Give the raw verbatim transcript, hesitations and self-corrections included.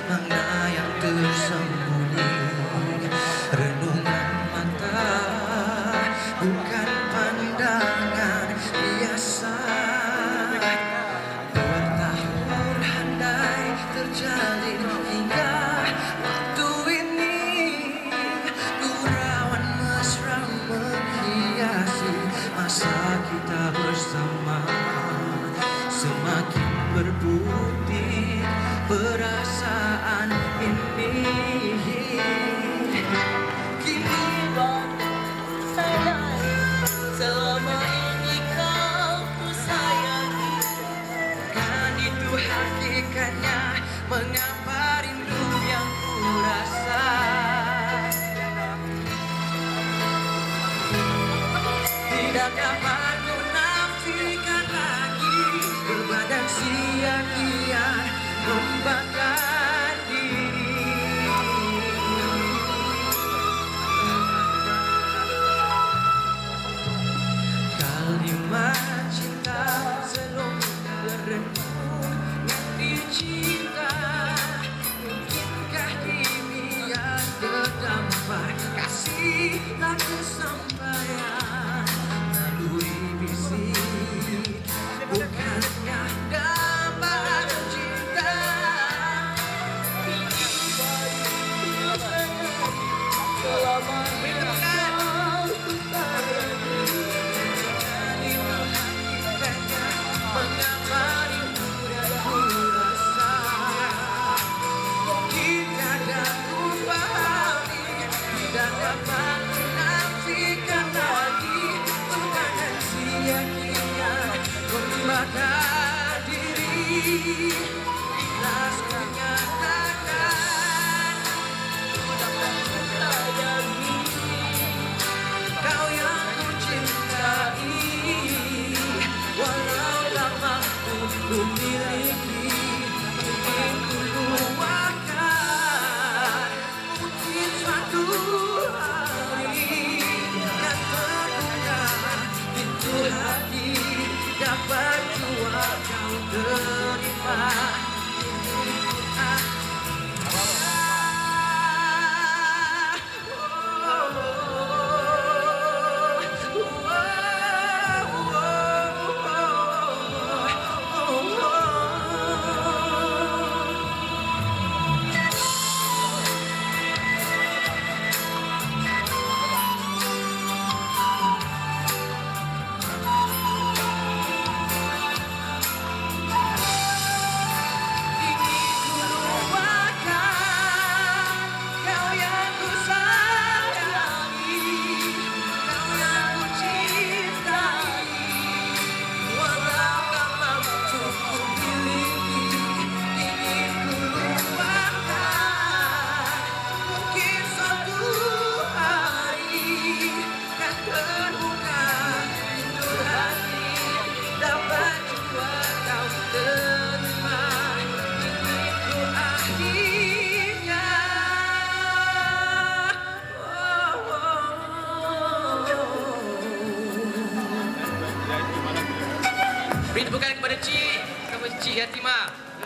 makna yang tersembunyi. Renungan mata bukan pandangan biasa. Bertahun handai terjalin hingga waktu ini. Gurauan mesra menghiasi masa kita bersama. Semakin berputih perasaan ini. Kini Sayang, selama ini kau ku sayangi. kan itu hakikatnya, mengapa rindu yang ku rasa. Tidak dapat ku nafikan lagi beban dan sia-sia membakar diri. Kalimat cinta selalu terenung yang dicinta. Mungkinkah ini yang terdampar kasihlah kesampaian melalui bisik, bukannya gambar cinta. Selama ini kau ku sayangi. Mengapa rindu yang ku rasa. Jika dah ku pahami, tidak dapat menafikan lagi beban dan sia-sia membakar diri. Ikhlas menyatakan ku dapat ku sayangi kau yang ku cintai. Walau tak mampu ku miliki, mungkin ku luahkan. Mungkin suatu hari yang terbuka pintu hati, dapat jua kau terima. Beri tepukan kepada Cik, kepada Cik Yatimah.